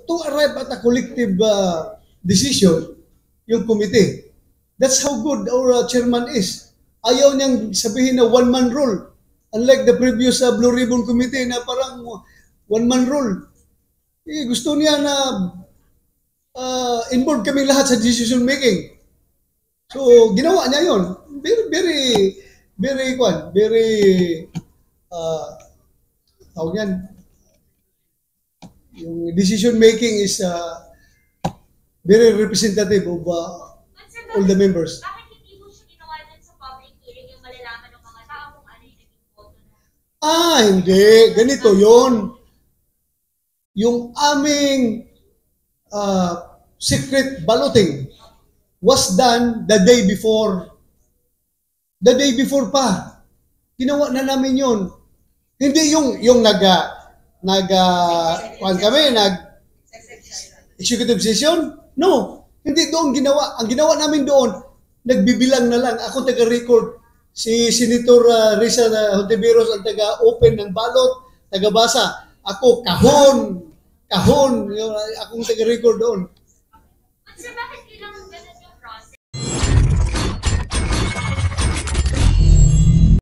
to arrive at a collective decision, yung committee. That's how good our chairman is. Ayaw niyang sabihin na one-man rule. Unlike the previous Blue Ribbon Committee na parang one-man rule. Gusto niya na involved kami lahat sa decision making. So, ginawa niya yun. Very, tawag yan, yung decision making is very representative of all the members. Bakit hindi mo siya ginawa dun sa public hearing yung malalaman ng mga tao kung ano yung naging voto na? Hindi. Ganito yun. Yung aming secret balloting was done the day before. The day before pa. Ginawa na namin yun. Hindi yung executive session? No. Hindi doon ginawa. Ang ginawa namin doon, nagbibilang na lang. Ako taga-record. Si Senator Risa Hontiveros ang taga-open ng ballot, taga-basa. Ako, kahon. Akong taga-record doon.